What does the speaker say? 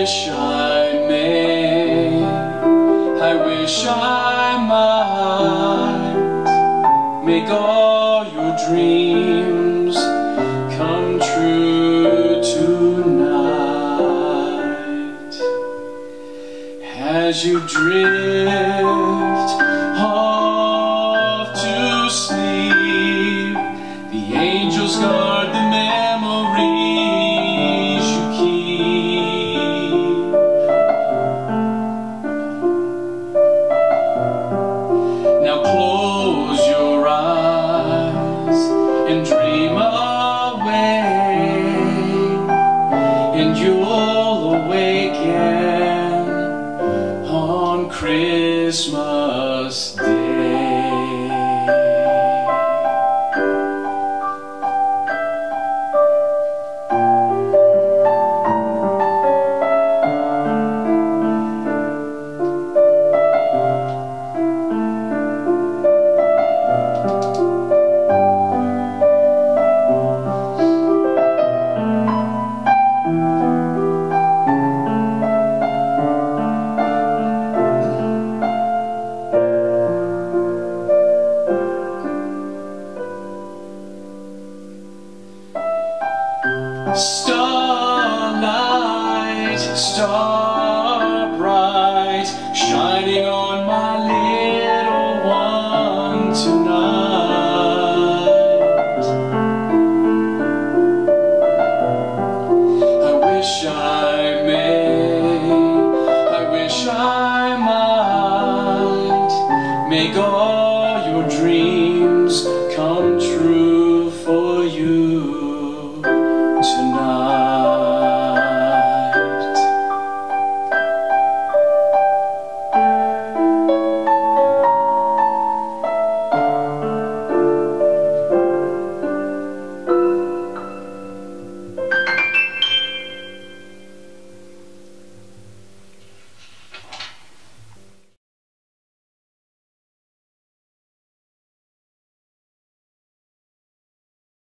wish I may, I wish I might make all your dreams come true tonight. As you drift off to sleep, the angels guard the memories you keep. Now close your eyes and dream away, and you'll awaken on Christmas Day. Starlight, starbright, shining on my little one tonight. I wish I